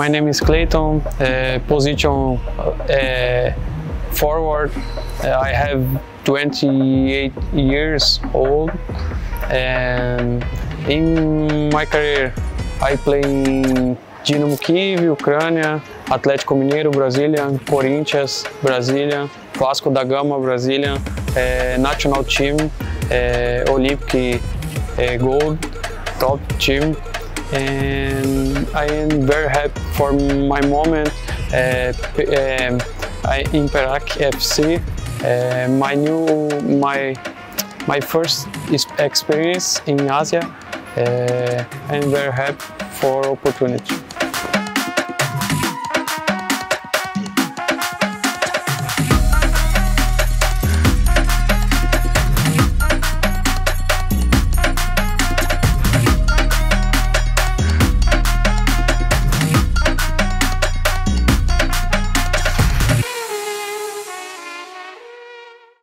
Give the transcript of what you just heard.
My name is Clayton, position forward. I have 28 years old, and in my career I play in Dinamo Kyiv, Ucrânia, Atlético Mineiro, Brazilian, Corinthians, Brazilian, Vasco da Gama, Brazilian, national team, Olympic Gold, top team, and I am very happy for my moment in Perak FC. My first experience in Asia. I'm very happy for opportunity.